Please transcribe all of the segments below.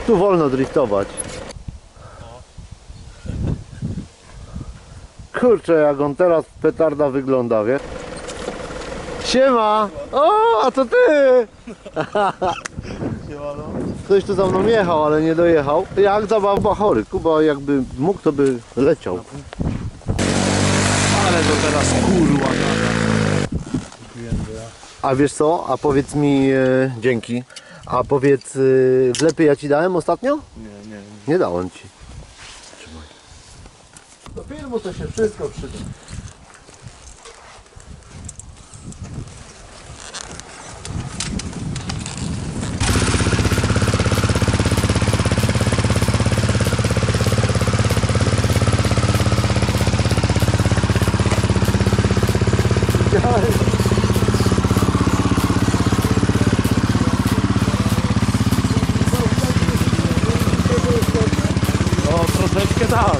Tu wolno driftować. Kurczę, jak on teraz petarda wygląda, wie? Siema! O, a to ty! Ktoś tu za mną jechał, ale nie dojechał. Jak zabawa chory. Kuba jakby mógł, to by leciał. Ale to teraz kurwa. A wiesz co? A powiedz mi, dzięki. A powiedz, wlepy ja ci dałem ostatnio? Nie. Nie dałem ci. Trzymaj. Do filmu to się wszystko przyda. O, troszeczkę tak.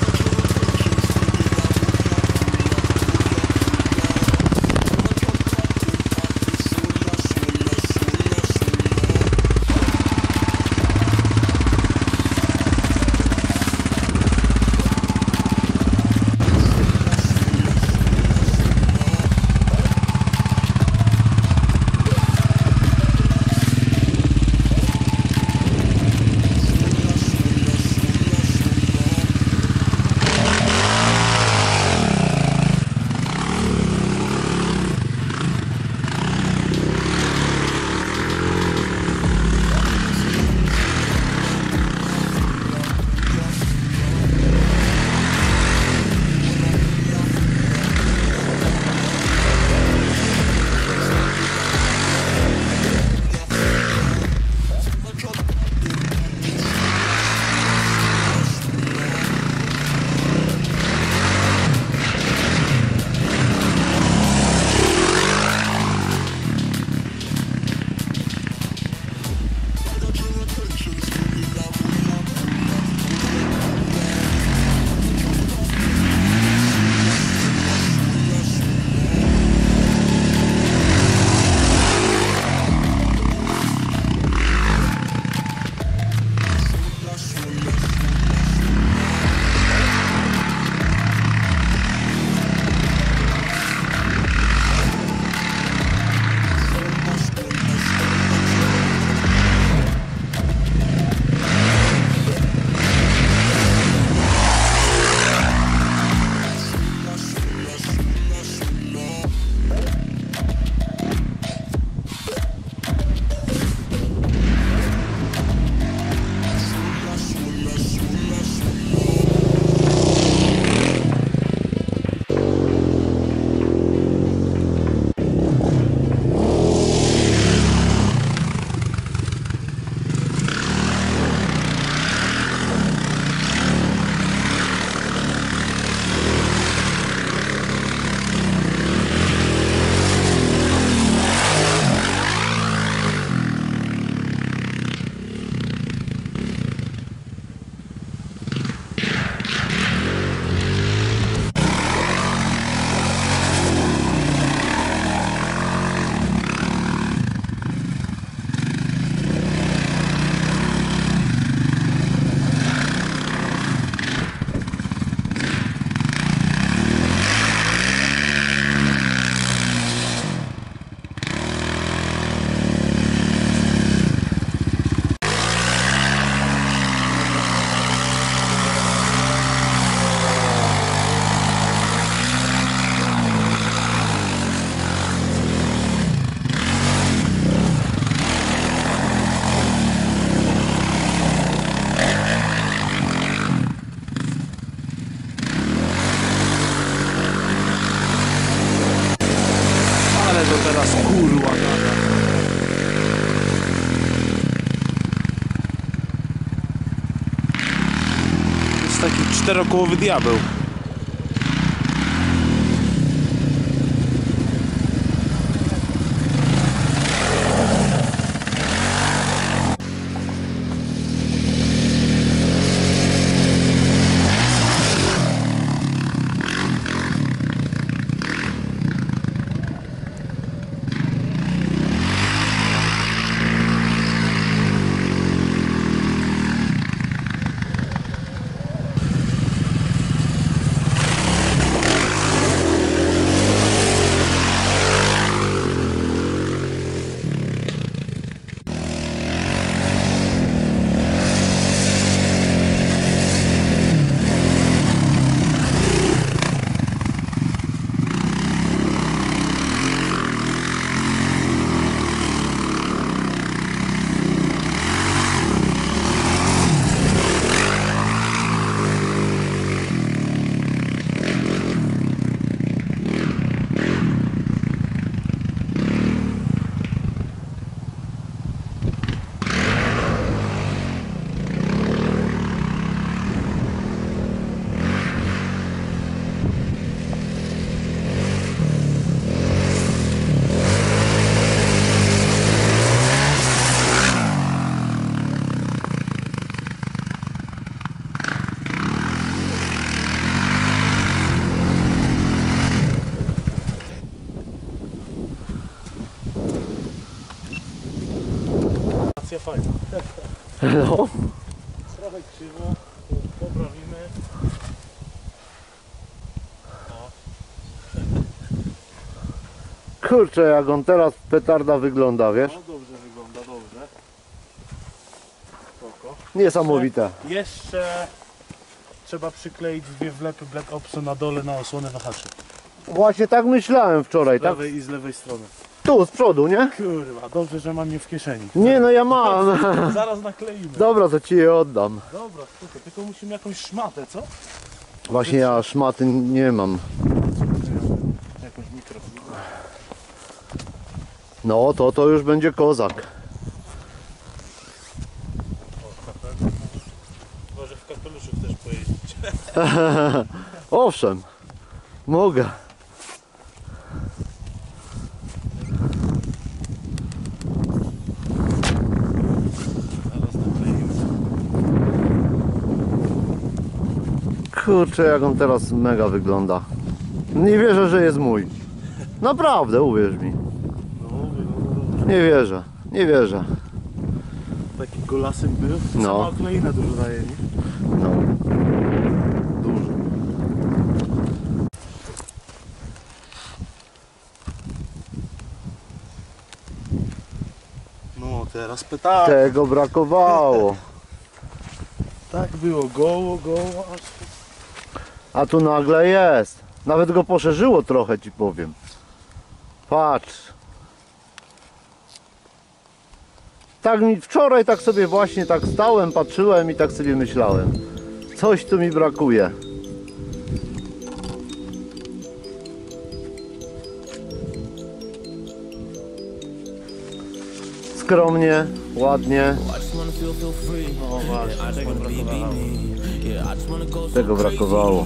to teraz kurwa gada. To jest taki czterokołowy diabeł. Pozycja fajna. No. Trochę krzywo, poprawimy. Kurczę, jak on teraz petarda wygląda, wiesz? No dobrze wygląda, dobrze. Spoko. Niesamowite. Jeszcze trzeba przykleić dwie wlepy Black Opsa na dole na osłonę wahaczy. Właśnie tak myślałem wczoraj, Z tak? lewej i z lewej strony. Tu, z przodu, nie? Kurwa, dobrze, że mam je w kieszeni. Nie no, ja mam. Zaraz nakleimy. Dobra, to ci je oddam. Dobra, spoko. Tylko musimy jakąś szmatę, co? Właśnie ja szmaty nie mam. Jakąś mikrofon. No, to już będzie kozak. Może w kapeluszu chcesz pojeździć. Owszem, mogę. Zaraz nakleimy. Kurczę, jak on teraz mega wygląda. Nie wierzę, że jest mój. Naprawdę, uwierz mi. No, wygląda. Nie wierzę, nie wierzę. Taki golasek był. No. Sama kleina dużo daje, nie? No. Dużo. No, teraz pytanie. Tego brakowało. Tak było, goło, aż... A tu nagle jest. Nawet go poszerzyło trochę, ci powiem. Patrz. Tak mi wczoraj tak sobie właśnie tak stałem, patrzyłem i tak sobie myślałem. Coś tu mi brakuje. Skromnie, ładnie. No właśnie, tego brakowało. Tego brakowało.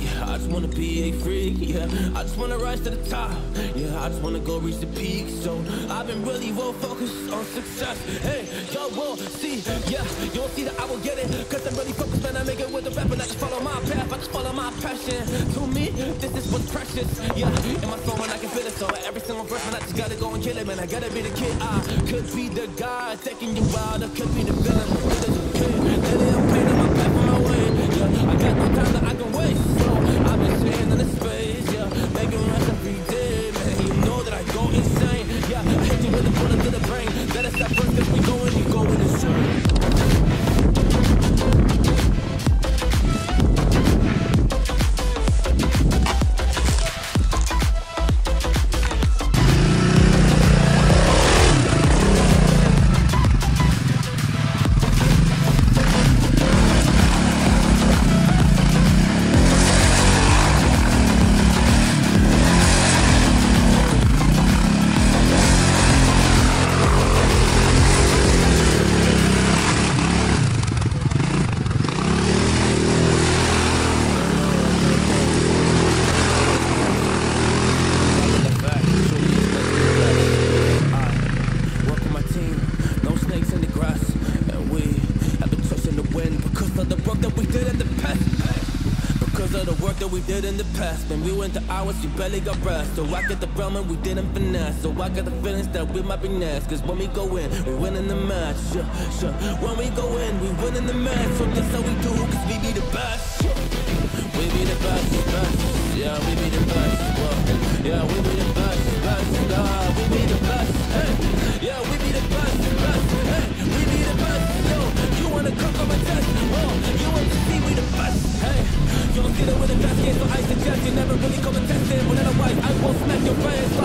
Taking you wild, I could be the villain. Lately I'm painting my path on my way. Yeah, I got no time that I can waste. So I've been staying in the space. Yeah, making runs every day, man. You know that I go insane. Yeah, I hit you with a bullet to the brain. Better stop first, 'cause we going, you going insane. We did in the past, when we went to hours, you barely got rest. So I get the realm and we didn't finesse. So I got the feelings that we might be next. Cause when we go in, we win in the match. Sure. When we go in, we win in the match. So that's how we do, cause we be the best. We be the best. Yeah, we be the best. Yeah, we be the best. We be the best. Hey. Yeah, we be the best. Hey, we be the best. Yo, you wanna come on my test? Oh, you want to see we the best. Hey, you don't get it with the best game, so I suggest you never really come and test it. But otherwise, I will smack your face.